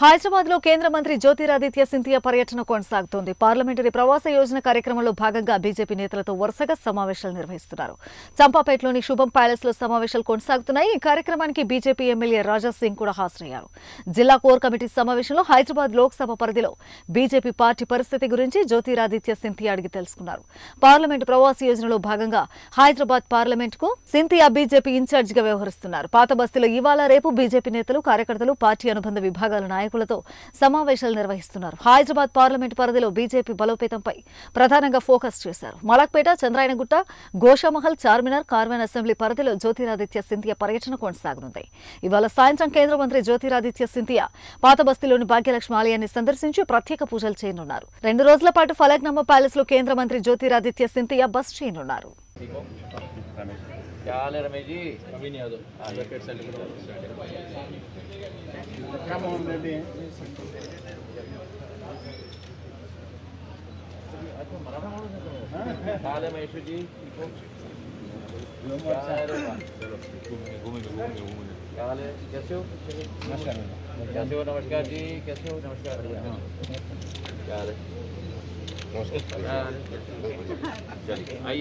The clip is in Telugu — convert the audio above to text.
హైదరాబాద్ లో కేంద్ర మంత్రి జ్యోతిరాదిత్య సింధియా పర్యటన కొనసాగుతోంది. పార్లమెంటరీ ప్రవాస యోజన కార్యక్రమంలో భాగంగా బీజేపీ నేతలతో వరుసగా సమావేశాలు నిర్వహిస్తున్నారు. చంపాపేటలోని శుభం ప్యాలెస్ లో సమావేశాలు కొనసాగుతున్నాయి. ఈ కార్యక్రమానికి బీజేపీ ఎమ్మెల్యే రాజా సింగ్ కూడా హాజరయ్యారు. జిల్లా కోర్ కమిటీ సమావేశంలో హైదరాబాద్ లోక్సభ పరిధిలో బీజేపీ పార్టీ పరిస్థితి గురించి జ్యోతిరాదిత్య సింధియా అడిగి తెలుసుకున్నారు. పార్లమెంటు ప్రవాస యోజనలో భాగంగా హైదరాబాద్ పార్లమెంట్ కు సింధియా బీజేపీ ఇన్ఛార్జ్ గా వ్యవహరిస్తున్నారు. పాత బస్తీలో ఇవాళ రేపు బీజేపీ నేతలు కార్యకర్తలు పార్టీ అనుబంధ విభాగాల నాయకులతో సమావేశాలు నిర్వహిస్తున్నారు. హైదరాబాద్ పార్లమెంట్ పరిధిలో బీజేపీ బలోపేతంపై ప్రధానంగా ఫోకస్ చేశారు. మలక్పేట, చంద్రాయనగుట్ట, గోషామహల్, చార్మినార్, కార్వాన్ అసెంబ్లీ పరిధిలో జ్యోతిరాదిత్య సింధియా పర్యటన కొనసాగనుంది. ఇవాళ సాయంత్రం కేంద్ర మంత్రి జ్యోతిరాదిత్య సింధియా పాత బస్తీలోని భాగ్యలక్ష్మి ఆలయాన్ని సందర్శించి ప్రత్యేక పూజలు చేయనున్నారు. 2 రోజుల పాటు ఫలక్నామా ప్యాలెస్ లో కేంద్ర మంత్రి జ్యోతిరాదిత్య సింధియా బస్ చేయనున్నారు. क्या हाल है रमेश जी? अभी नहीं आता। हाल है महेश जी? क्या हाल है? कैसे हो? कैसे हो? नमस्कार जी, कैसे हो? नमस्कार। क्या हाल है? नमस्कार। चलिए आइए।